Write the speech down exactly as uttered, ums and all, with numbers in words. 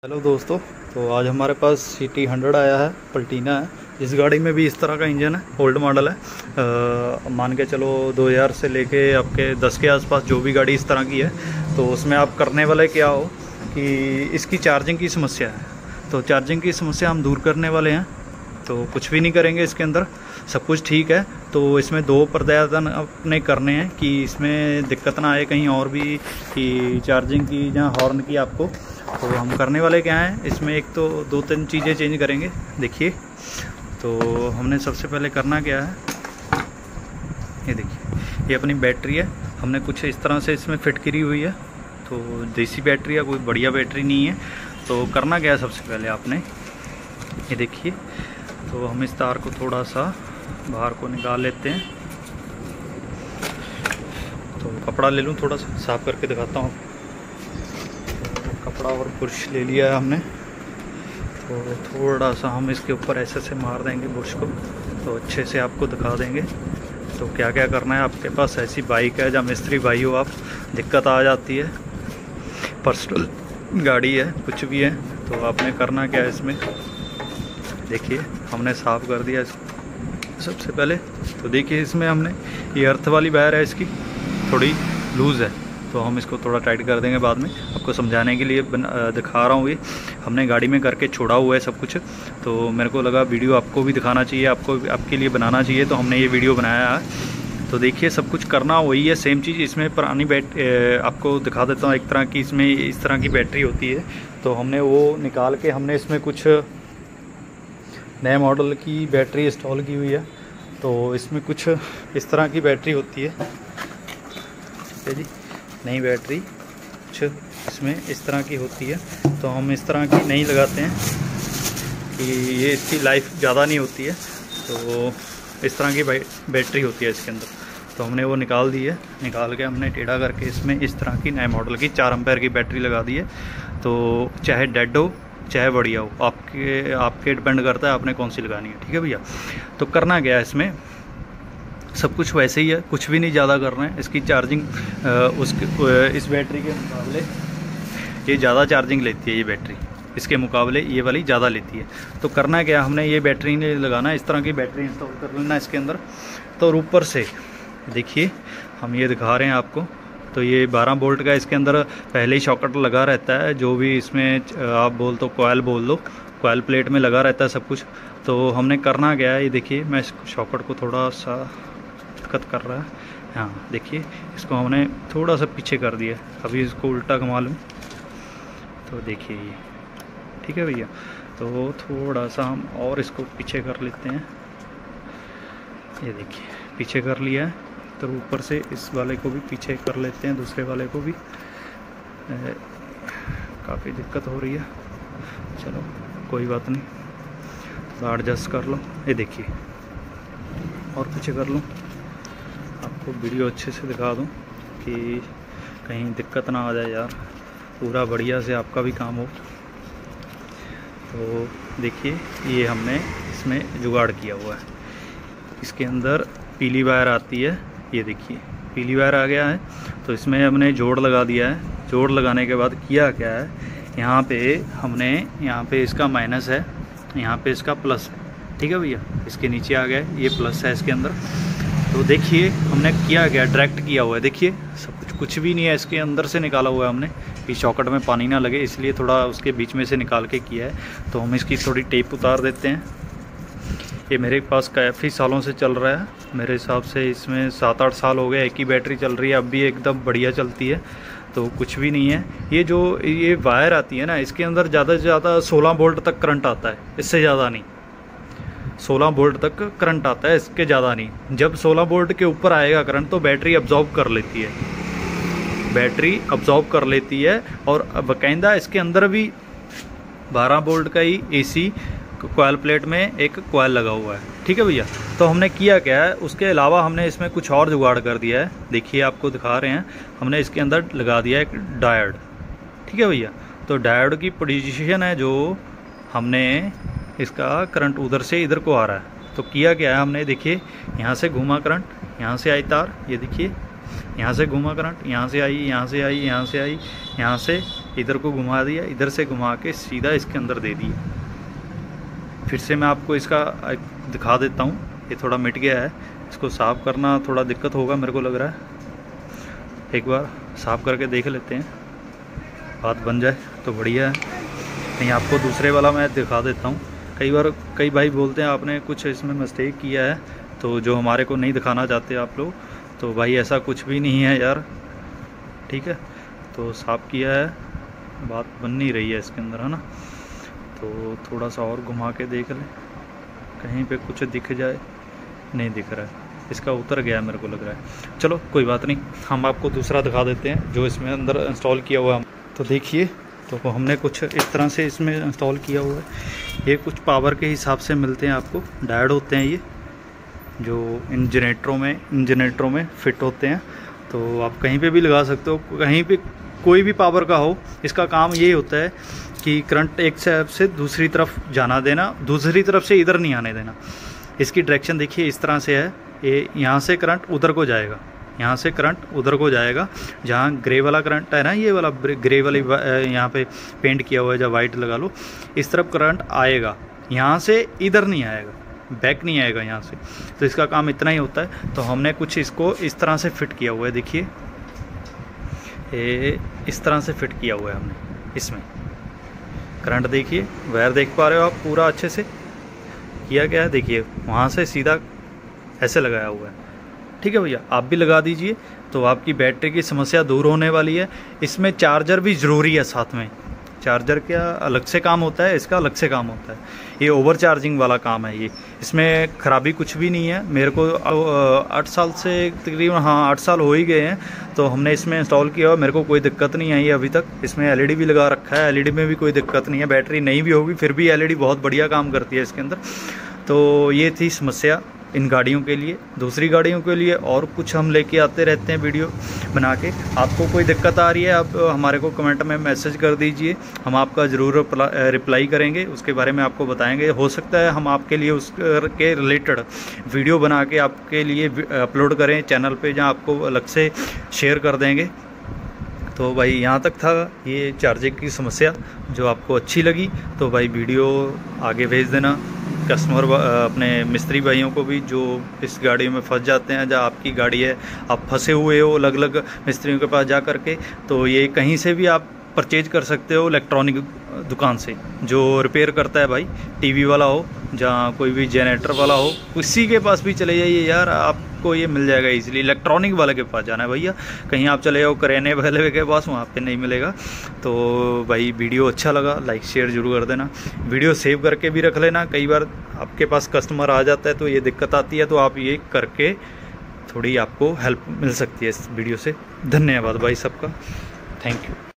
Hello दोस्तों, तो आज हमारे पास सी टी हंड्रेड आया है, पल्टीना है। इस गाड़ी में भी इस तरह का इंजन है, ओल्ड मॉडल है। आ, मान के चलो दो हज़ार से लेके आपके दस के आसपास जो भी गाड़ी इस तरह की है, तो उसमें आप करने वाले क्या हो कि इसकी चार्जिंग की समस्या है। तो चार्जिंग की समस्या हम दूर करने वाले हैं। तो कुछ भी नहीं करेंगे, इसके अंदर सब कुछ ठीक है। तो इसमें दो प्रदान अपने करने हैं कि इसमें दिक्कत ना आए कहीं और भी कि चार्जिंग की या हॉर्न की आपको। तो हम करने वाले क्या हैं, इसमें एक तो दो तीन चीज़ें चेंज करेंगे। देखिए, तो हमने सबसे पहले करना क्या है, ये देखिए, ये अपनी बैटरी है। हमने कुछ इस तरह से इसमें फिट करी हुई है। तो देसी बैटरी है, कोई बढ़िया बैटरी नहीं है। तो करना क्या है, सबसे पहले आपने ये देखिए, तो हम इस तार को थोड़ा सा बाहर को निकाल लेते हैं। तो कपड़ा ले लूँ, थोड़ा सा साफ करके दिखाता हूँ। कपड़ा और ब्रश ले लिया है हमने। तो थोड़ा सा हम इसके ऊपर ऐसे से मार देंगे ब्रश को, तो अच्छे से आपको दिखा देंगे। तो क्या क्या करना है, आपके पास ऐसी बाइक है, जब मिस्त्री भाई हो आप, दिक्कत आ जाती है, पर्सनल गाड़ी है, कुछ भी है, तो आपने करना क्या है, इसमें देखिए हमने साफ़ कर दिया इसको सबसे पहले। तो देखिए, इसमें हमने ये अर्थ वाली वायर है, इसकी थोड़ी लूज़ है, तो हम इसको थोड़ा टाइट कर देंगे बाद में। आपको समझाने के लिए दिखा रहा हूँ। ये हमने गाड़ी में करके छोड़ा हुआ है सब कुछ, तो मेरे को लगा वीडियो आपको भी दिखाना चाहिए, आपको आपके लिए बनाना चाहिए, तो हमने ये वीडियो बनाया है। तो देखिए, सब कुछ करना वही है, सेम चीज़। इसमें पुरानी बैट आपको दिखा देता हूँ, एक तरह की इसमें इस तरह की बैटरी होती है। तो हमने वो निकाल के हमने इसमें कुछ नए मॉडल की बैटरी इंस्टॉल की हुई है। तो इसमें कुछ इस तरह की बैटरी होती है, ठीक है जी, नई बैटरी कुछ इसमें इस तरह की होती है। तो हम इस तरह की नहीं लगाते हैं कि ये इसकी लाइफ ज़्यादा नहीं होती है। तो इस तरह की बैटरी होती है इसके अंदर। तो हमने वो निकाल दी है, निकाल के हमने टेढ़ा करके इसमें इस तरह की नए मॉडल की चार एम्पेयर की बैटरी लगा दी है। तो चाहे डेड हो चाहे बढ़िया हो, आपके आपके डिपेंड करता है आपने कौन सी लगानी है, ठीक है भैया। तो करना क्या है, इसमें सब कुछ वैसे ही है, कुछ भी नहीं ज़्यादा करना है। इसकी चार्जिंग उसके इस बैटरी के मुकाबले ये ज़्यादा चार्जिंग लेती है, ये बैटरी इसके मुकाबले ये वाली ज़्यादा लेती है। तो करना क्या, हमने ये बैटरी नहीं लगाना है, इस तरह की बैटरी इंस्टॉल कर लेना इसके अंदर। तो ऊपर से देखिए, हम ये दिखा रहे हैं आपको। तो ये बारह वोल्ट का इसके अंदर पहले ही सॉकेट लगा रहता है, जो भी इसमें आप बोल तो कोयल बोल लो, कोयल प्लेट में लगा रहता है सब कुछ। तो हमने करना क्या है, ये देखिए, मैं इस सॉकेट को थोड़ा सा दिक्कत कर रहा है, हाँ देखिए, इसको हमने थोड़ा सा पीछे कर दिया। अभी इसको उल्टा घुमा लूँ तो देखिए ये, ठीक है भैया। तो थोड़ा सा हम और इसको पीछे कर लेते हैं, ये देखिए पीछे कर लिया है। तो ऊपर से इस वाले को भी पीछे कर लेते हैं, दूसरे वाले को भी। काफ़ी दिक्कत हो रही है, चलो कोई बात नहीं, थोड़ा एडजस्ट कर लो। ये देखिए, और पीछे कर लूँ, आपको वीडियो अच्छे से दिखा दूँ कि कहीं दिक्कत ना आ जाए यार, पूरा बढ़िया से आपका भी काम हो। तो देखिए, ये हमने इसमें जुगाड़ किया हुआ है। इसके अंदर पीली वायर आती है, ये देखिए पीली वायर आ गया है। तो इसमें हमने जोड़ लगा दिया है। जोड़ लगाने के बाद किया क्या है, यहाँ पे हमने, यहाँ पे इसका माइनस है, यहाँ पे इसका प्लस है, ठीक है भैया। इसके नीचे आ गया, ये प्लस है इसके अंदर। तो देखिए हमने किया क्या, डायरेक्ट किया हुआ है, देखिए सब कुछ कुछ भी नहीं है, इसके अंदर से निकाला हुआ है हमने कि सॉकेट में पानी ना लगे, इसलिए थोड़ा उसके बीच में से निकाल के किया है। तो हम इसकी थोड़ी टेप उतार देते हैं। ये मेरे पास काफ़ी सालों से चल रहा है, मेरे हिसाब से इसमें सात आठ साल हो गए, एक ही बैटरी चल रही है, अब भी एकदम बढ़िया चलती है। तो कुछ भी नहीं है। ये जो ये वायर आती है ना, इसके अंदर ज़्यादा से ज़्यादा सोलह वोल्ट तक करंट आता है, इससे ज़्यादा नहीं। सोलह वोल्ट तक करंट आता है, इसके ज़्यादा नहीं। जब सोलह वोल्ट के ऊपर आएगा करंट, तो बैटरी अब्जॉर्ब कर लेती है, बैटरी अब्जॉर्ब कर लेती है। और बाकायदा इसके अंदर भी बारह वोल्ट का ही एसी कोयल प्लेट में एक कोयल लगा हुआ है, ठीक है भैया। तो हमने किया क्या है, उसके अलावा हमने इसमें कुछ और जुगाड़ कर दिया है। देखिए आपको दिखा रहे हैं, हमने इसके अंदर लगा दिया एक डायोड, ठीक है भैया। तो डायोड की पोजीशन है, जो हमने इसका करंट उधर से इधर को आ रहा है। तो किया क्या है हमने, देखिए यहाँ से घूमा करंट, यहाँ से आई तार, ये देखिए यहाँ से घूमा करंट, यहाँ से आई, यहाँ से आई, यहाँ से आई, यहाँ से इधर को घुमा दिया, इधर से घुमा के सीधा इसके अंदर दे दिया। फिर से मैं आपको इसका दिखा देता हूँ। ये थोड़ा मिट गया है, इसको साफ़ करना थोड़ा दिक्कत होगा मेरे को लग रहा है। एक बार साफ़ करके देख लेते हैं, बात बन जाए तो बढ़िया है। नहीं आपको दूसरे वाला मैं दिखा देता हूँ। कई बार कई भाई बोलते हैं आपने कुछ इसमें मिस्टेक किया है, तो जो हमारे को नहीं दिखाना चाहते आप लोग, तो भाई ऐसा कुछ भी नहीं है यार, ठीक है। तो साफ़ किया है, बात बन नहीं रही है इसके अंदर, है ना। तो थोड़ा सा और घुमा के देख लें, कहीं पे कुछ दिख जाए। नहीं दिख रहा है, इसका उतर गया मेरे को लग रहा है। चलो कोई बात नहीं, हम आपको दूसरा दिखा देते हैं जो इसमें अंदर इंस्टॉल किया हुआ है। तो देखिए, तो हमने कुछ इस तरह से इसमें इंस्टॉल किया हुआ है। ये कुछ पावर के हिसाब से मिलते हैं आपको, डायोड होते हैं ये, जो इन जनरेटरों में इन जनरेटरों में फिट होते हैं। तो आप कहीं पे भी लगा सकते हो, कहीं पे कोई भी पावर का हो। इसका काम ये होता है कि करंट एक साइड से दूसरी तरफ जाना देना, दूसरी तरफ से इधर नहीं आने देना। इसकी डायरेक्शन देखिए इस तरह से है, ये यहाँ से करंट उधर को जाएगा, यहाँ से करंट उधर को जाएगा। जहाँ ग्रे वाला करंट है ना, ये वाला ग्रे वाली यहाँ पे पेंट किया हुआ है, जब वाइट लगा लो, इस तरफ करंट आएगा, यहाँ से इधर नहीं आएगा, बैक नहीं आएगा यहाँ से। तो इसका काम इतना ही होता है। तो हमने कुछ इसको इस तरह से फिट किया हुआ है, देखिए ये इस तरह से फिट किया हुआ है हमने। इसमें करंट देखिए, वायर देख पा रहे हो आप, पूरा अच्छे से किया गया है। देखिए वहाँ से सीधा ऐसे लगाया हुआ है, ठीक है भैया। आप भी लगा दीजिए, तो आपकी बैटरी की समस्या दूर होने वाली है। इसमें चार्जर भी ज़रूरी है साथ में। चार्जर का अलग से काम होता है, इसका अलग से काम होता है। ये ओवर चार्जिंग वाला काम है ये, इसमें ख़राबी कुछ भी नहीं है। मेरे को आठ साल से तकरीबन, हाँ आठ साल हो ही गए हैं, तो हमने इसमें इंस्टॉल किया और मेरे को कोई दिक्कत नहीं आई है अभी तक। इसमें एलईडी भी लगा रखा है, एलईडी में भी कोई दिक्कत नहीं है। बैटरी नहीं भी होगी फिर भी एलईडी बहुत बढ़िया काम करती है इसके अंदर। तो ये थी समस्या इन गाड़ियों के लिए। दूसरी गाड़ियों के लिए और कुछ हम लेके आते रहते हैं वीडियो बना के। आपको कोई दिक्कत आ रही है, आप हमारे को कमेंट में मैसेज कर दीजिए, हम आपका ज़रूर रिप्लाई करेंगे, उसके बारे में आपको बताएंगे। हो सकता है हम आपके लिए उसके रिलेटेड वीडियो बना के आपके लिए अपलोड करें चैनल पे, जहाँ आपको अलग से शेयर कर देंगे। तो भाई यहाँ तक था ये चार्जिंग की समस्या। जो आपको अच्छी लगी तो भाई वीडियो आगे भेज देना कस्टमर, अपने मिस्त्री भाइयों को भी जो इस गाड़ी में फंस जाते हैं। जहाँ आपकी गाड़ी है, आप फंसे हुए हो अलग अलग मिस्त्रियों के पास जा कर के, तो ये कहीं से भी आप परचेज कर सकते हो इलेक्ट्रॉनिक दुकान से, जो रिपेयर करता है भाई। टीवी वाला हो, जहाँ कोई भी जनरेटर वाला हो, उसी के पास भी चले जाइए यार, आपको ये मिल जाएगा इजीली। इलेक्ट्रॉनिक वाले के पास जाना है भैया, कहीं आप चले जाओ करेने वाले के पास, वहाँ पे नहीं मिलेगा। तो भाई वीडियो अच्छा लगा लाइक शेयर जरूर कर देना, वीडियो सेव करके भी रख लेना। कई बार आपके पास कस्टमर आ जाता है तो ये दिक्कत आती है, तो आप ये करके थोड़ी आपको हेल्प मिल सकती है इस वीडियो से। धन्यवाद भाई सबका, थैंक यू।